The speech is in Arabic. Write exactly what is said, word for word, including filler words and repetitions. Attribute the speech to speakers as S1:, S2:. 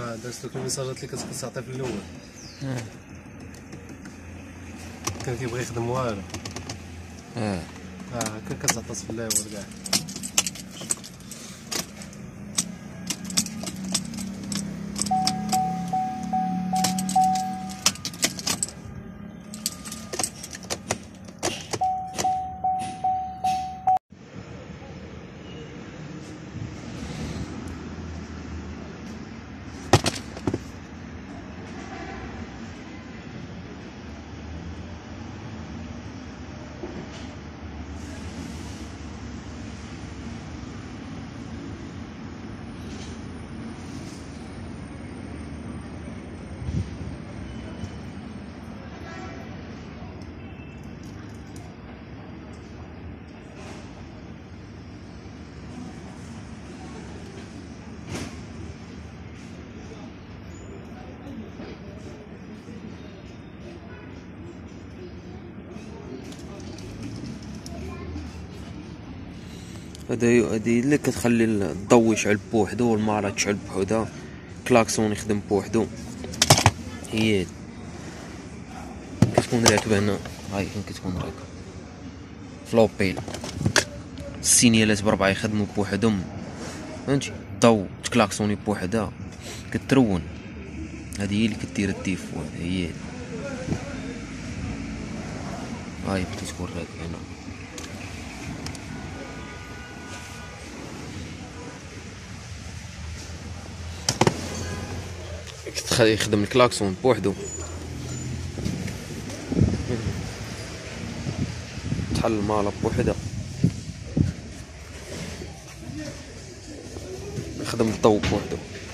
S1: اه درت دوك الميساجات اللي كتبقى تعطي في الاول.
S2: اه
S1: كان كيبغي يخدم والو.
S2: اه
S1: اه هكا كتعطس في الاول كاع.
S2: هادي هادي اللي كتخلي الضو يشعل بوحدو والمارة تشعل بوحدها، كلاكسون يخدم بوحدو. هي كتكون راكبة هنا، هاي فين كتكون راكبة فلوبيل، السينيالات بربعة يخدمو بوحدهم، فهمتي؟ الضو تكلاكسوني بوحدها كترون. هادي هي اللي كدير الديفو، هي هاي كتكون راكبة هنا. كتخلي يخدم الكلاكسون بوحدو، تحل المالا بوحدها، يخدم الضو بوحدو.